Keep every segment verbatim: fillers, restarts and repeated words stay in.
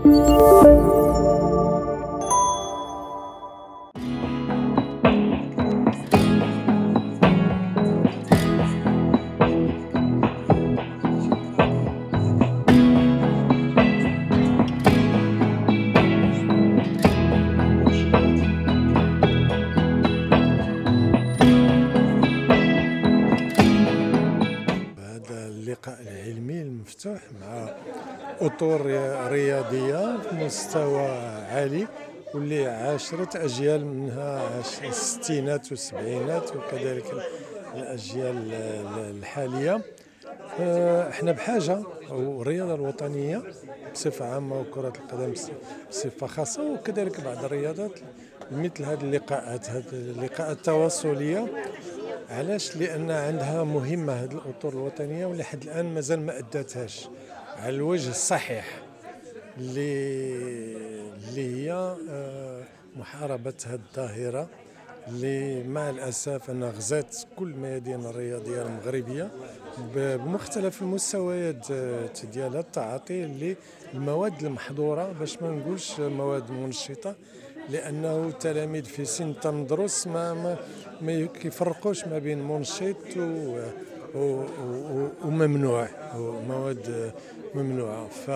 اللقاء العلمي المفتوح مع اطر رياضيه في مستوى عالي، واللي عاشرت اجيال منها عاش الستينات والسبعينات وكذلك الاجيال الحاليه. احنا بحاجه، والرياضه الوطنيه بصفه عامه وكره القدم بصفه خاصه وكذلك بعض الرياضات مثل هذه اللقاءات، هذه اللقاءات التواصليه. علاش؟ لان عندها مهمه هذه الاطر الوطنيه، واللي حد الان مازال ما اداتهاش على الوجه الصحيح، اللي اللي هي محاربه هذه الظاهره اللي مع الاسف انها غزات كل الميادين الرياضيه المغربيه بمختلف المستويات ديالها، التعاطي للمواد المحظوره، باش ما نقولش مواد منشطه، لانه التلاميذ في سن تندرس ما ما, ما كيفرقوش ما بين منشط و وممنوع، ومواد ممنوعه. ف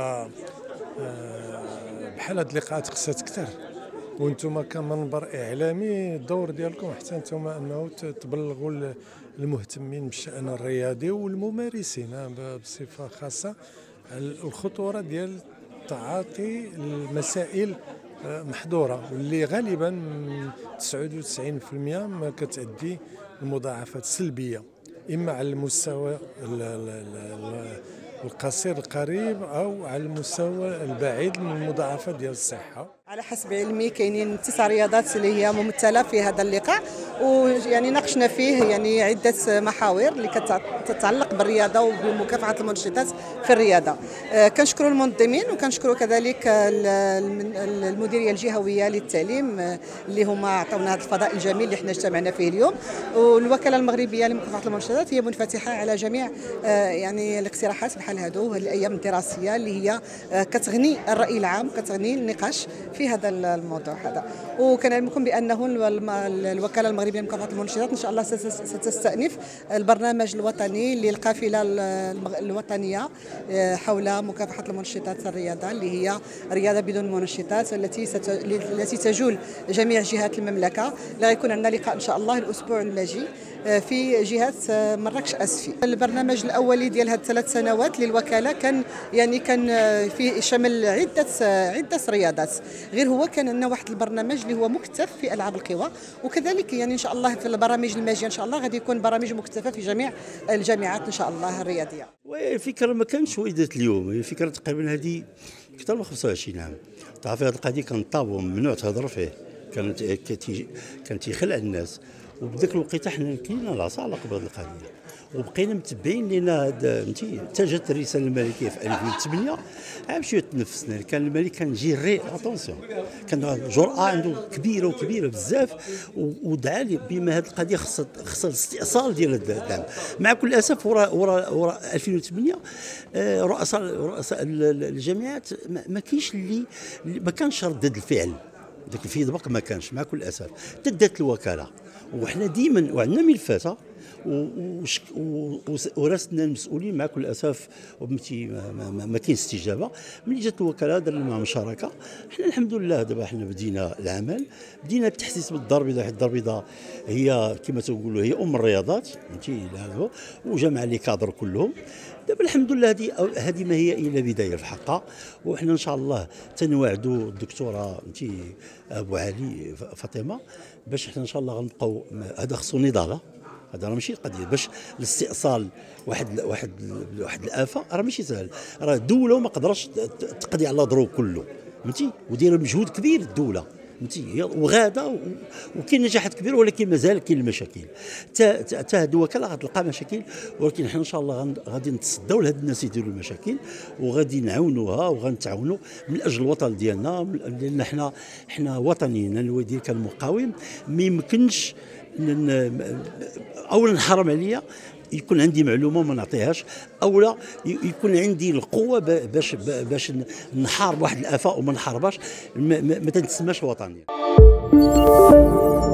بحال هاد اللقاءات خصها كثر، وانتم كمنبر اعلامي الدور ديالكم حتى انتم انه تبلغوا المهتمين بالشان الرياضي والممارسين بصفه خاصه الخطوره ديال تعاطي المسائل محظوره، واللي غالبا تسعة وتسعين بالمئة ما كتؤدي لمضاعفات سلبيه، اما على المستوى القصير القريب او على المستوى البعيد من المضاعفات ديال الصحه. على حسب علمي كاينين تسع رياضات اللي هي ممثله في هذا اللقاء، ويعني ناقشنا فيه يعني عده محاور اللي كتتعلق بالرياضه وبمكافحه المنشطات في الرياضه. كنشكروا المنظمين وكنشكروا كذلك المديريه الجهويه للتعليم اللي هما عطاونا هذا الفضاء الجميل اللي حنا اجتمعنا فيه اليوم، والوكاله المغربيه لمكافحه المنشطات هي منفتحه على جميع يعني الاقتراحات بحال هادو هذه الايام الدراسيه اللي هي كتغني الراي العام، كتغني النقاش في هذا الموضوع هذا. وكنعلمكم بانه الوكاله المغربيه لمكافحه المنشطات ان شاء الله ستستأنف البرنامج الوطني للقافله الوطنيه حول مكافحه المنشطات الرياضه، اللي هي رياضه بدون منشطات، التي التي تجول جميع جهات المملكه. لا غيكون عندنا لقاء ان شاء الله الاسبوع الجاي في جهه مراكش اسفي. البرنامج الاولي ديال هذه الثلاث سنوات للوكاله كان يعني كان فيه شمل عده عده رياضات، غير هو كان عندنا واحد البرنامج اللي هو مكثف في العاب القوى، وكذلك يعني ان شاء الله في البرامج الماجيه ان شاء الله غادي يكون برامج مكثفه في جميع الجامعات ان شاء الله الرياضيه. الفكره ما كانش وليدات اليوم، هي فكره تقريبا هذه اكثر من خمسة وعشرين عام. تعرفي هذه القضيه كان طابو ممنوع تهضر فيه، كانت كانت يخلع الناس، وبذاك الوقت حنا كاينه العصا على قبل هذه القضيه، وبقينا متبعين لنا هذا فهمتي. حتى جات الرساله الملكيه في ألفين وثمانية عام شويه تنفسنا، كان الملك كان جيري اتونسيون، كان جرأه عنده كبيره وكبيره بزاف، ودعا لي بما هذه القضيه خصها خصها الاستئصال ديال الدعم. مع كل اسف وراء وراء وراء ألفين وثمانية رؤساء رؤساء الجامعات ما كاينش اللي ما كانش ردد الفعل، ذاك الفيدباك ما كانش مع كل اسف. تدات الوكاله وحنا ديما وعندنا ملفات وراسنا المسؤولين مع كل اسف ومتي ما, ما, ما كاين استجابه. ملي جات الوكاله درنا معهم مشاركه، حنا الحمد لله دابا حنا بدينا العمل، بدينا بالتحسيس بالدار البيضاء، حيت الدار البيضاء هي كما تقولوا هي ام الرياضات فهمتي، وجمع لي كادر كلهم. دابا الحمد لله هذه هذه ما هي الا بدايه في حقها، وحنا ان شاء الله تنوعدوا الدكتوره انت ابو علي فاطمه باش حنا ان شاء الله غنبقاو. هذا خصو نضاله، هذا راه ماشي قضيه باش الاستئصال واحد واحد واحد الافه راه ماشي سهل، راه الدوله وما قدرش تقضي على ضروب كله فهمتي، ودير مجهود كبير الدوله فهمتي، وغاده وكاين نجاحات كبيره، ولكن مازال كاين المشاكل. حتى هاد الوكاله غتلقى مشاكل، ولكن حنا ان شاء الله غادي نتصداو لهاد الناس يديروا المشاكل، وغادي نعاونوها وغنتعاونوا من اجل الوطن ديالنا، لان حنا حنا وطنيين. الوالد كان مقاوم، ما يمكنش اولا حرام عليا يكون عندي معلومه ما نعطيهاش، او لا يكون عندي القوه باش باش نحارب واحد الافه وما نحاربهاش، ما, ما, ما تنسماش وطنيه.